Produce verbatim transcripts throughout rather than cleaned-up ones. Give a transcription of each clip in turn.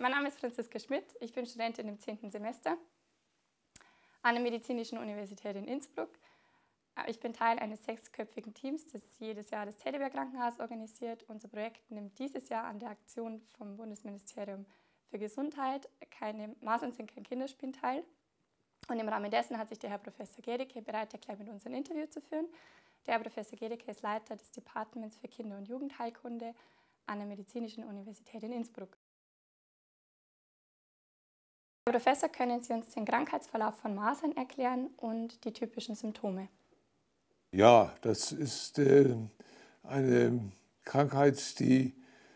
Mein Name ist Franziska Schmidt, ich bin Studentin im zehnten Semester an der Medizinischen Universität in Innsbruck. Ich bin Teil eines sechsköpfigen Teams, das jedes Jahr das Teddybeer-Krankenhaus organisiert. Unser Projekt nimmt dieses Jahr an der Aktion vom Bundesministerium für Gesundheit keine Masern sind kein Kinderspiel teil. Und im Rahmen dessen hat sich der Herr Professor Gedicke bereit erklärt, mit uns ein Interview zu führen. Der Herr Professor Gedicke ist Leiter des Departements für Kinder- und Jugendheilkunde an der Medizinischen Universität in Innsbruck. Herr Professor, können Sie uns den Krankheitsverlauf von Masern erklären und die typischen Symptome? Ja, das ist äh, eine Krankheit, die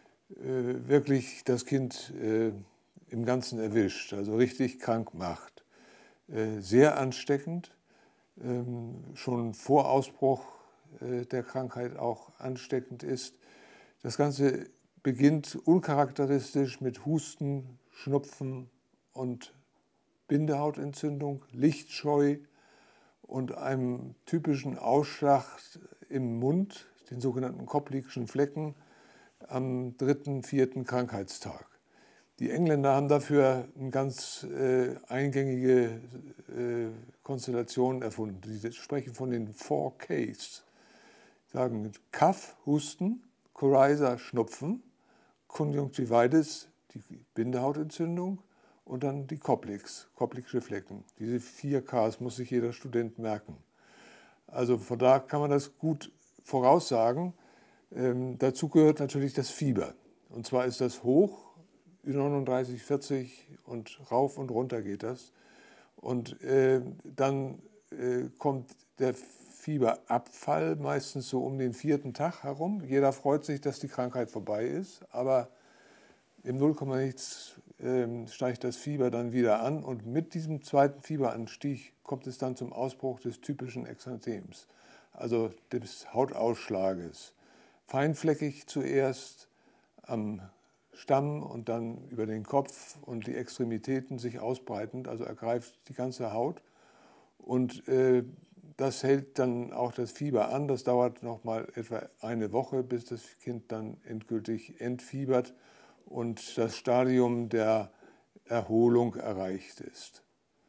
äh, wirklich das Kind äh, im Ganzen erwischt, also richtig krank macht. Äh, sehr ansteckend, ähm, schon vor Ausbruch äh, der Krankheit auch ansteckend ist. Das Ganze beginnt uncharakteristisch mit Husten, Schnupfen und Bindehautentzündung, Lichtscheu und einem typischen Ausschlag im Mund, den sogenannten Koplikschen Flecken, am dritten, vierten Krankheitstag. Die Engländer haben dafür eine ganz äh, eingängige äh, Konstellation erfunden. Sie sprechen von den Four Ks. Sagen Cough, Husten, Coryza, Schnupfen, Konjunktivitis, die Bindehautentzündung, und dann die Koplicks, Koplikische Flecken. Diese vier Ks muss sich jeder Student merken. Also von da kann man das gut voraussagen. Ähm, dazu gehört natürlich das Fieber. Und zwar ist das hoch, neununddreißig, vierzig und rauf und runter geht das. Und äh, dann äh, kommt der Fieberabfall meistens so um den vierten Tag herum. Jeder freut sich, dass die Krankheit vorbei ist, aber im Null Komma nichts äh, steigt das Fieber dann wieder an und mit diesem zweiten Fieberanstieg kommt es dann zum Ausbruch des typischen Exanthems, also des Hautausschlages. Feinfleckig zuerst am Stamm und dann über den Kopf und die Extremitäten sich ausbreitend, also ergreift die ganze Haut. Und äh, das hält dann auch das Fieber an. Das dauert noch mal etwa eine Woche, bis das Kind dann endgültig entfiebert und das Stadium der Erholung erreicht ist.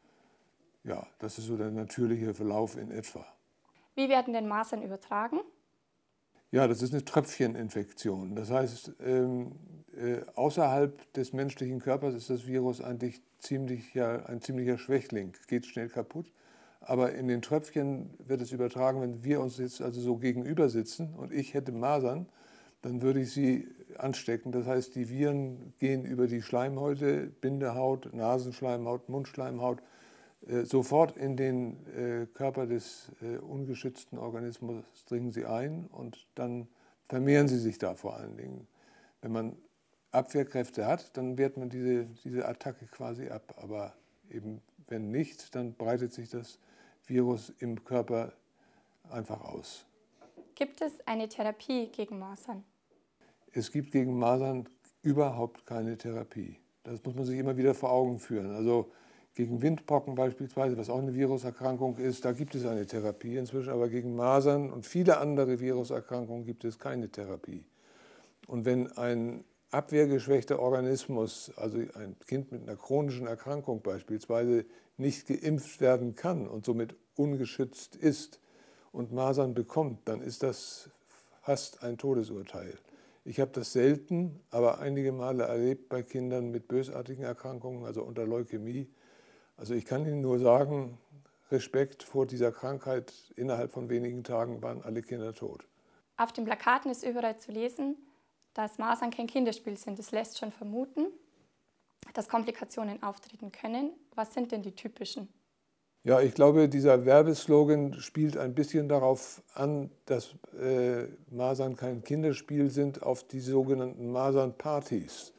Ja, das ist so der natürliche Verlauf in etwa. Wie werden denn Masern übertragen? Ja, das ist eine Tröpfcheninfektion. Das heißt, ähm, äh, außerhalb des menschlichen Körpers ist das Virus eigentlich ziemlich, ja, ein ziemlicher Schwächling, geht schnell kaputt. Aber in den Tröpfchen wird es übertragen. Wenn wir uns jetzt also so gegenüber sitzen und ich hätte Masern, dann würde ich sie anstecken. Das heißt, die Viren gehen über die Schleimhäute, Bindehaut, Nasenschleimhaut, Mundschleimhaut, äh, sofort in den äh, Körper des äh, ungeschützten Organismus dringen sie ein und dann vermehren sie sich da vor allen Dingen. Wenn man Abwehrkräfte hat, dann wehrt man diese, diese Attacke quasi ab. Aber eben wenn nicht, dann breitet sich das Virus im Körper einfach aus. Gibt es eine Therapie gegen Masern? Es gibt gegen Masern überhaupt keine Therapie. Das muss man sich immer wieder vor Augen führen. Also gegen Windpocken beispielsweise, was auch eine Viruserkrankung ist, da gibt es eine Therapie inzwischen, aber gegen Masern und viele andere Viruserkrankungen gibt es keine Therapie. Und wenn ein abwehrgeschwächter Organismus, also ein Kind mit einer chronischen Erkrankung beispielsweise, nicht geimpft werden kann und somit ungeschützt ist und Masern bekommt, dann ist das fast ein Todesurteil. Ich habe das selten, aber einige Male erlebt bei Kindern mit bösartigen Erkrankungen, also unter Leukämie. Also ich kann Ihnen nur sagen, Respekt vor dieser Krankheit. Innerhalb von wenigen Tagen waren alle Kinder tot. Auf den Plakaten ist überall zu lesen, dass Masern kein Kinderspiel sind. Das lässt schon vermuten, dass Komplikationen auftreten können. Was sind denn die typischen? Ja, ich glaube, dieser Werbeslogan spielt ein bisschen darauf an, dass äh, Masern kein Kinderspiel sind, auf die sogenannten Masernpartys.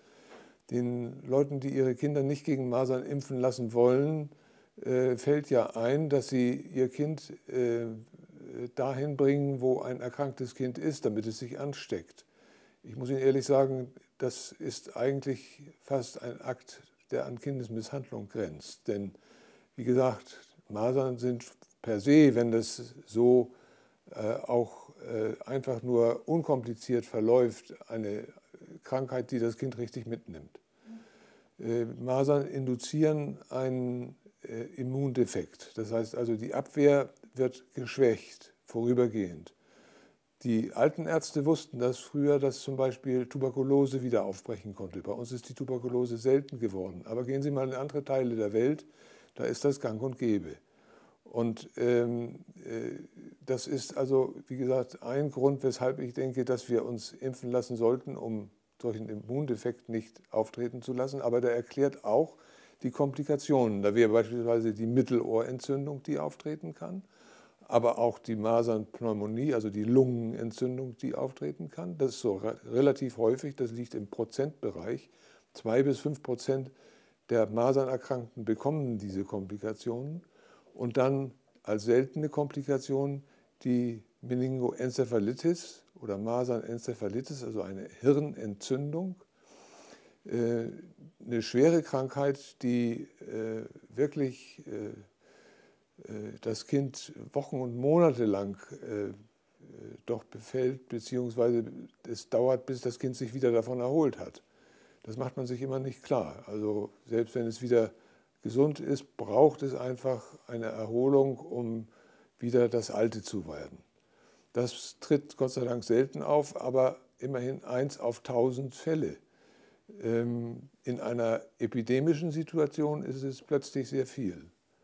Den Leuten, die ihre Kinder nicht gegen Masern impfen lassen wollen, äh, fällt ja ein, dass sie ihr Kind äh, dahin bringen, wo ein erkranktes Kind ist, damit es sich ansteckt. Ich muss Ihnen ehrlich sagen, das ist eigentlich fast ein Akt, der an Kindesmisshandlung grenzt. Denn, wie gesagt, Masern sind per se, wenn das so äh, auch äh, einfach nur unkompliziert verläuft, eine Krankheit, die das Kind richtig mitnimmt. Äh, Masern induzieren einen äh, Immundefekt. Das heißt also, die Abwehr wird geschwächt, vorübergehend. Die alten Ärzte wussten das früher, dass zum Beispiel Tuberkulose wieder aufbrechen konnte. Bei uns ist die Tuberkulose selten geworden. Aber gehen Sie mal in andere Teile der Welt, da ist das gang und gäbe. Und ähm, äh, das ist also, wie gesagt, ein Grund, weshalb ich denke, dass wir uns impfen lassen sollten, um solchen Immundefekt nicht auftreten zu lassen. Aber der erklärt auch die Komplikationen. Da wäre beispielsweise die Mittelohrentzündung, die auftreten kann, aber auch die Masernpneumonie, also die Lungenentzündung, die auftreten kann. Das ist so re relativ häufig, das liegt im Prozentbereich. Zwei bis fünf Prozent der Masernerkrankten bekommen diese Komplikationen. Und dann als seltene Komplikation die Meningoenzephalitis oder Masernenzephalitis, also eine Hirnentzündung. Äh, eine schwere Krankheit, die äh, wirklich äh, das Kind Wochen und Monate lang äh, doch befällt, beziehungsweise es dauert, bis das Kind sich wieder davon erholt hat. Das macht man sich immer nicht klar. Also selbst wenn es wieder gesund ist, braucht es einfach eine Erholung, um wieder das Alte zu werden. Das tritt Gott sei Dank selten auf, aber immerhin eins auf tausend Fälle. Ähm, in einer epidemischen Situation ist es plötzlich sehr viel.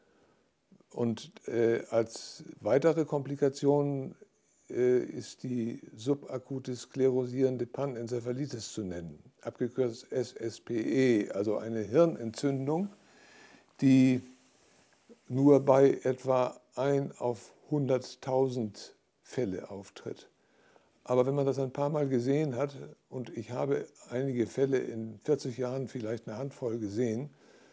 Und äh, als weitere Komplikation äh, ist die subakute sklerosierende Panenzephalitis zu nennen, abgekürzt S S P E, also eine Hirnentzündung, die nur bei etwa ein auf hunderttausend Fälle auftritt. Aber wenn man das ein paar Mal gesehen hat, und ich habe einige Fälle in vierzig Jahren vielleicht eine Handvoll gesehen,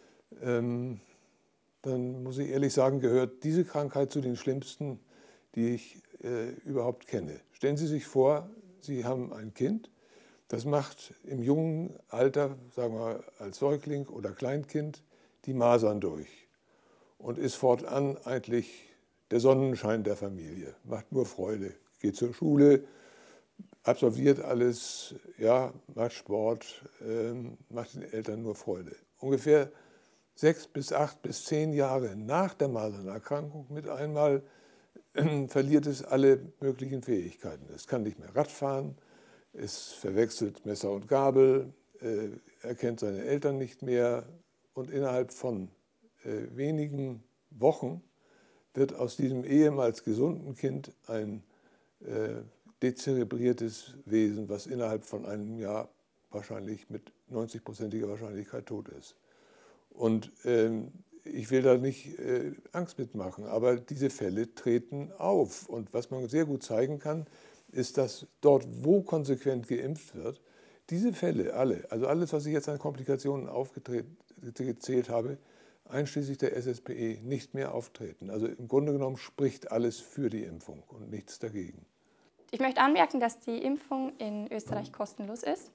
ähm, dann muss ich ehrlich sagen, gehört diese Krankheit zu den schlimmsten, die ich äh, überhaupt kenne. Stellen Sie sich vor, Sie haben ein Kind, das macht im jungen Alter, sagen wir als Säugling oder Kleinkind, die Masern durch und ist fortan eigentlich der Sonnenschein der Familie, macht nur Freude, geht zur Schule, absolviert alles, ja, macht Sport, äh, macht den Eltern nur Freude. Ungefähr sechs bis acht bis zehn Jahre nach der Masernerkrankung mit einmal äh, verliert es alle möglichen Fähigkeiten. Es kann nicht mehr Radfahren, es verwechselt Messer und Gabel, äh, erkennt seine Eltern nicht mehr und innerhalb von äh, wenigen Wochen wird aus diesem ehemals gesunden Kind ein äh, dezelebriertes Wesen, was innerhalb von einem Jahr wahrscheinlich mit neunzig-prozentiger Wahrscheinlichkeit tot ist. Und ähm, ich will da nicht äh, Angst mitmachen, aber diese Fälle treten auf. Und was man sehr gut zeigen kann, ist, dass dort, wo konsequent geimpft wird, diese Fälle alle, also alles, was ich jetzt an Komplikationen aufgezählt habe, einschließlich der S S P E, nicht mehr auftreten. Also im Grunde genommen spricht alles für die Impfung und nichts dagegen. Ich möchte anmerken, dass die Impfung in Österreich kostenlos ist.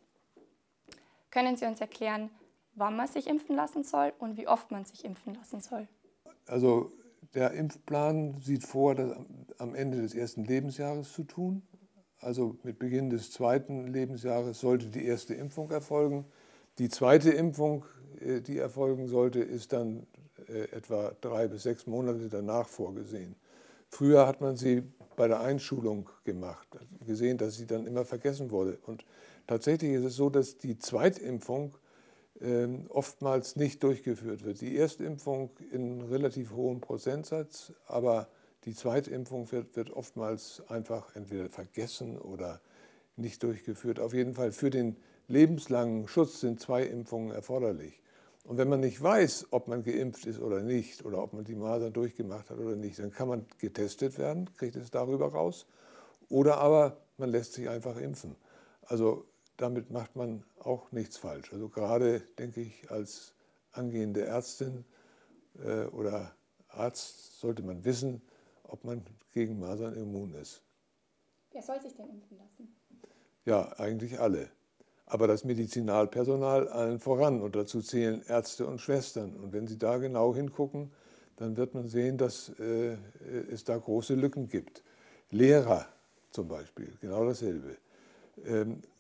Können Sie uns erklären, wann man sich impfen lassen soll und wie oft man sich impfen lassen soll? Also der Impfplan sieht vor, das am Ende des ersten Lebensjahres zu tun. Also mit Beginn des zweiten Lebensjahres sollte die erste Impfung erfolgen. Die zweite Impfung, die erfolgen sollte, ist dann etwa drei bis sechs Monate danach vorgesehen. Früher hat man sie bei der Einschulung gemacht, gesehen, dass sie dann immer vergessen wurde. Und tatsächlich ist es so, dass die Zweitimpfung ähm, oftmals nicht durchgeführt wird. Die Erstimpfung in relativ hohem Prozentsatz, aber die Zweitimpfung wird, wird oftmals einfach entweder vergessen oder nicht durchgeführt. Auf jeden Fall für den lebenslangen Schutz sind zwei Impfungen erforderlich. Und wenn man nicht weiß, ob man geimpft ist oder nicht, oder ob man die Masern durchgemacht hat oder nicht, dann kann man getestet werden, kriegt es darüber raus, oder aber man lässt sich einfach impfen. Also damit macht man auch nichts falsch. Also gerade, denke ich, als angehende Ärztin äh, oder Arzt sollte man wissen, ob man gegen Masern immun ist. Wer soll sich denn impfen lassen? Ja, eigentlich alle. Aber das Medizinalpersonal allen voran. Und dazu zählen Ärzte und Schwestern. Und wenn Sie da genau hingucken, dann wird man sehen, dass äh, es da große Lücken gibt. Lehrer zum Beispiel, genau dasselbe. Ähm,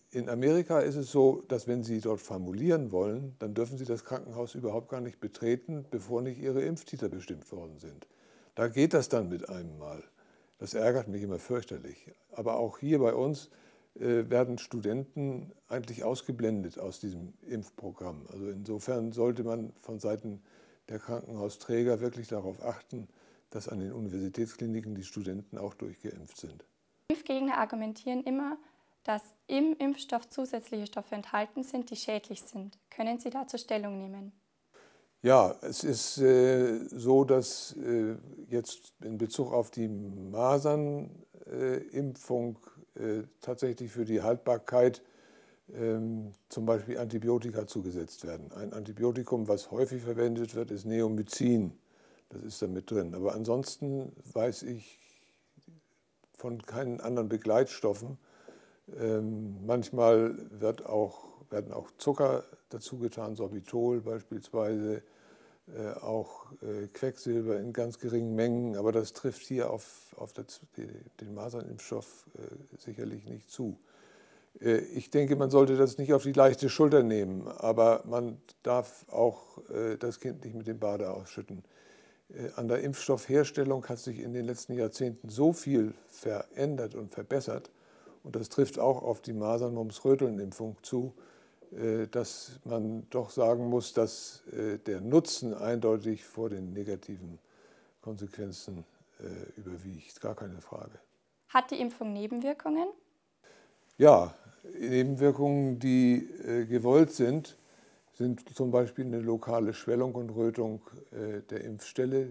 in Amerika ist es so, dass wenn Sie dort formulieren wollen, dann dürfen Sie das Krankenhaus überhaupt gar nicht betreten, bevor nicht Ihre Impftitel bestimmt worden sind. Da geht das dann mit einem Mal. Das ärgert mich immer fürchterlich. Aber auch hier bei uns äh, werden Studenten eigentlich ausgeblendet aus diesem Impfprogramm. Also insofern sollte man von Seiten der Krankenhausträger wirklich darauf achten, dass an den Universitätskliniken die Studenten auch durchgeimpft sind. Impfgegner argumentieren immer, dass im Impfstoff zusätzliche Stoffe enthalten sind, die schädlich sind. Können Sie dazu Stellung nehmen? Ja, es ist äh, so, dass äh, jetzt in Bezug auf die Masernimpfung äh, tatsächlich für die Haltbarkeit äh, zum Beispiel Antibiotika zugesetzt werden. Ein Antibiotikum, was häufig verwendet wird, ist Neomycin. Das ist da mit drin. Aber ansonsten weiß ich von keinen anderen Begleitstoffen. Ähm, manchmal wird auch, werden auch Zucker dazu getan, Sorbitol beispielsweise, äh, auch äh, Quecksilber in ganz geringen Mengen, aber das trifft hier auf, auf das, die, den Masernimpfstoff äh, sicherlich nicht zu. Äh, ich denke, man sollte das nicht auf die leichte Schulter nehmen, aber man darf auch äh, das Kind nicht mit dem Bade ausschütten. Äh, an der Impfstoffherstellung hat sich in den letzten Jahrzehnten so viel verändert und verbessert, und das trifft auch auf die Masern-Mumps-Röteln-Impfung zu, dass man doch sagen muss, dass der Nutzen eindeutig vor den negativen Konsequenzen überwiegt. Gar keine Frage. Hat die Impfung Nebenwirkungen? Ja, Nebenwirkungen, die gewollt sind, sind zum Beispiel eine lokale Schwellung und Rötung der Impfstelle.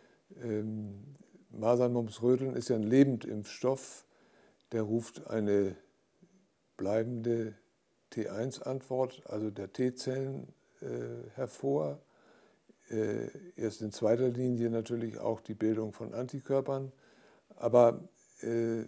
Masern-Mumps-Röteln ist ja ein Lebendimpfstoff. Der ruft eine bleibende T eins Antwort, also der T-Zellen, äh, hervor. Äh, erst in zweiter Linie natürlich auch die Bildung von Antikörpern. Aber äh,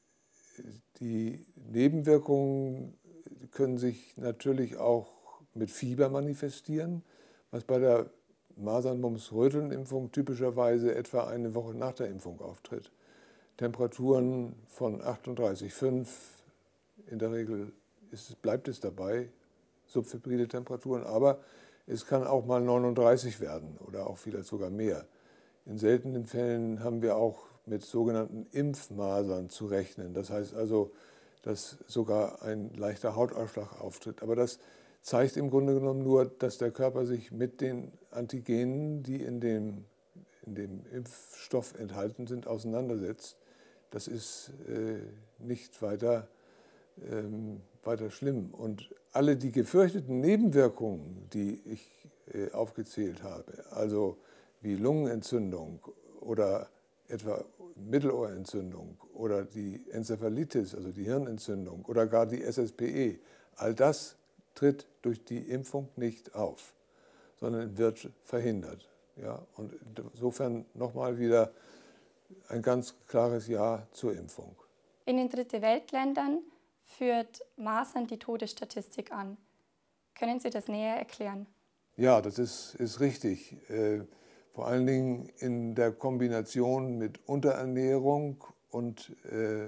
die Nebenwirkungen können sich natürlich auch mit Fieber manifestieren, was bei der Masern-Mumps-Röteln-Impfung typischerweise etwa eine Woche nach der Impfung auftritt. Temperaturen von achtunddreißig Komma fünf, in der Regel ist, bleibt es dabei, subfebrile Temperaturen, aber es kann auch mal neununddreißig werden oder auch vielleicht sogar mehr. In seltenen Fällen haben wir auch mit sogenannten Impfmasern zu rechnen. Das heißt also, dass sogar ein leichter Hautausschlag auftritt. Aber das zeigt im Grunde genommen nur, dass der Körper sich mit den Antigenen, die in dem, in dem Impfstoff enthalten sind, auseinandersetzt. Das ist äh, nicht weiter, ähm, weiter schlimm. Und alle die gefürchteten Nebenwirkungen, die ich äh, aufgezählt habe, also wie Lungenentzündung oder etwa Mittelohrentzündung oder die Enzephalitis, also die Hirnentzündung oder gar die S S P E, all das tritt durch die Impfung nicht auf, sondern wird verhindert. Ja? Und insofern nochmal wieder ein ganz klares Ja zur Impfung. In den Dritte-Welt-Ländern führt Masern die Todesstatistik an. Können Sie das näher erklären? Ja, das ist, ist richtig. Äh, vor allen Dingen in der Kombination mit Unterernährung und äh, äh,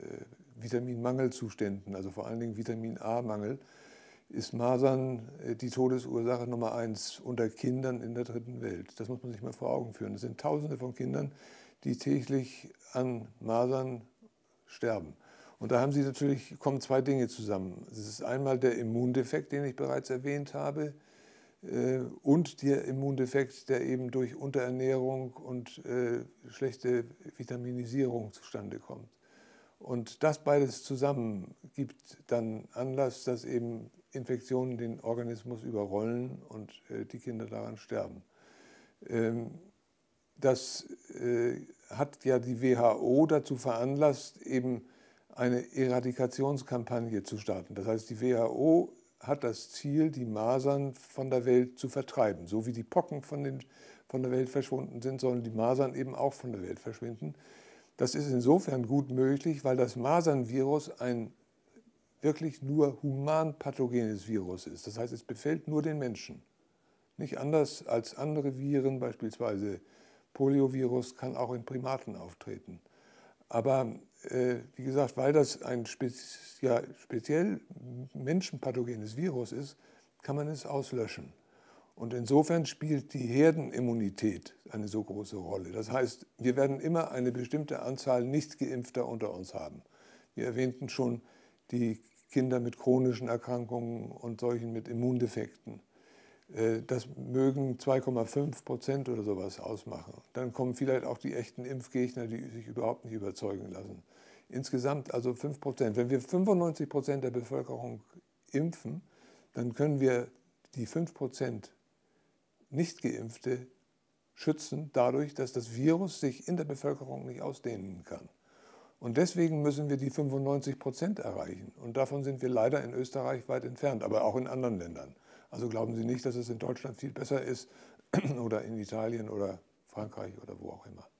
Vitaminmangelzuständen, also vor allen Dingen Vitamin-A-Mangel, ist Masern äh, die Todesursache Nummer eins unter Kindern in der dritten Welt. Das muss man sich mal vor Augen führen. Es sind Tausende von Kindern, die täglich an Masern sterben. Und da haben Sie natürlich, kommen zwei Dinge zusammen. Es ist einmal der Immundefekt, den ich bereits erwähnt habe, äh, und der Immundefekt, der eben durch Unterernährung und äh, schlechte Vitaminisierung zustande kommt. Und das beides zusammen gibt dann Anlass, dass eben Infektionen den Organismus überrollen und äh, die Kinder daran sterben. Ähm, das äh, hat ja die W H O dazu veranlasst, eben eine Eradikationskampagne zu starten. Das heißt, die W H O hat das Ziel, die Masern von der Welt zu vertreiben. So wie die Pocken von, den, von der Welt verschwunden sind, sollen die Masern eben auch von der Welt verschwinden. Das ist insofern gut möglich, weil das Masernvirus ein wirklich nur humanpathogenes Virus ist. Das heißt, es befällt nur den Menschen. Nicht anders als andere Viren, beispielsweise Poliovirus, kann auch in Primaten auftreten. Aber äh, wie gesagt, weil das ein spez ja, speziell menschenpathogenes Virus ist, kann man es auslöschen. Und insofern spielt die Herdenimmunität eine so große Rolle. Das heißt, wir werden immer eine bestimmte Anzahl Nichtgeimpfter unter uns haben. Wir erwähnten schon die Kinder mit chronischen Erkrankungen und solchen mit Immundefekten. Das mögen zwei Komma fünf Prozent oder sowas ausmachen. Dann kommen vielleicht auch die echten Impfgegner, die sich überhaupt nicht überzeugen lassen. Insgesamt also fünf Prozent. Wenn wir fünfundneunzig Prozent der Bevölkerung impfen, dann können wir die fünf Prozent Nicht-Geimpfte schützen dadurch, dass das Virus sich in der Bevölkerung nicht ausdehnen kann. Und deswegen müssen wir die fünfundneunzig Prozent erreichen. Und davon sind wir leider in Österreich weit entfernt, aber auch in anderen Ländern. Also glauben Sie nicht, dass es in Deutschland viel besser ist oder in Italien oder Frankreich oder wo auch immer.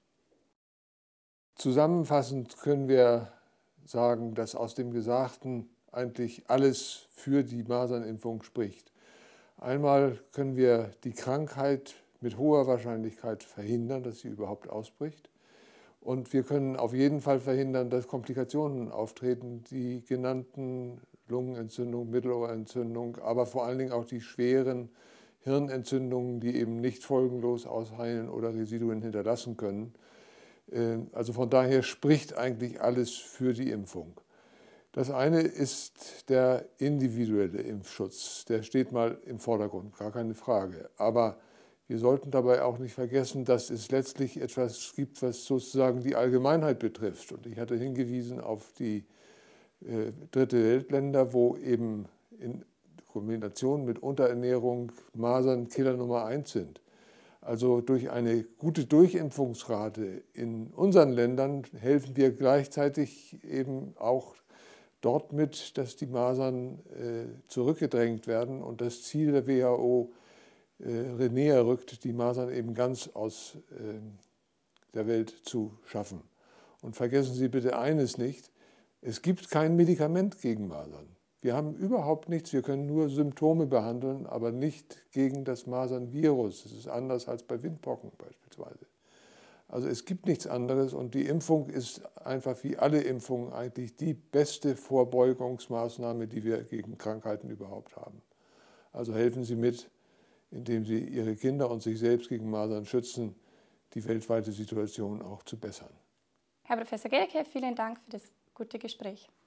Zusammenfassend können wir sagen, dass aus dem Gesagten eigentlich alles für die Masernimpfung spricht. Einmal können wir die Krankheit mit hoher Wahrscheinlichkeit verhindern, dass sie überhaupt ausbricht. Und wir können auf jeden Fall verhindern, dass Komplikationen auftreten, die genannten Lungenentzündung, Mittelohrentzündung, aber vor allen Dingen auch die schweren Hirnentzündungen, die eben nicht folgenlos ausheilen oder Residuen hinterlassen können. Also von daher spricht eigentlich alles für die Impfung. Das eine ist der individuelle Impfschutz. Der steht mal im Vordergrund, gar keine Frage. Aber wir sollten dabei auch nicht vergessen, dass es letztlich etwas gibt, was sozusagen die Allgemeinheit betrifft. Und ich hatte hingewiesen auf die äh, dritte Weltländer, wo eben in Kombination mit Unterernährung Masern Killer Nummer eins sind. Also durch eine gute Durchimpfungsrate in unseren Ländern helfen wir gleichzeitig eben auch dort mit, dass die Masern äh, zurückgedrängt werden und das Ziel der W H O äh, näher rückt, die Masern eben ganz aus äh, der Welt zu schaffen. Und vergessen Sie bitte eines nicht, es gibt kein Medikament gegen Masern. Wir haben überhaupt nichts, wir können nur Symptome behandeln, aber nicht gegen das Masernvirus. Das ist anders als bei Windpocken beispielsweise. Also es gibt nichts anderes und die Impfung ist einfach wie alle Impfungen eigentlich die beste Vorbeugungsmaßnahme, die wir gegen Krankheiten überhaupt haben. Also helfen Sie mit, indem Sie Ihre Kinder und sich selbst gegen Masern schützen, die weltweite Situation auch zu bessern. Herr Professor Gericke, vielen Dank für das gute Gespräch.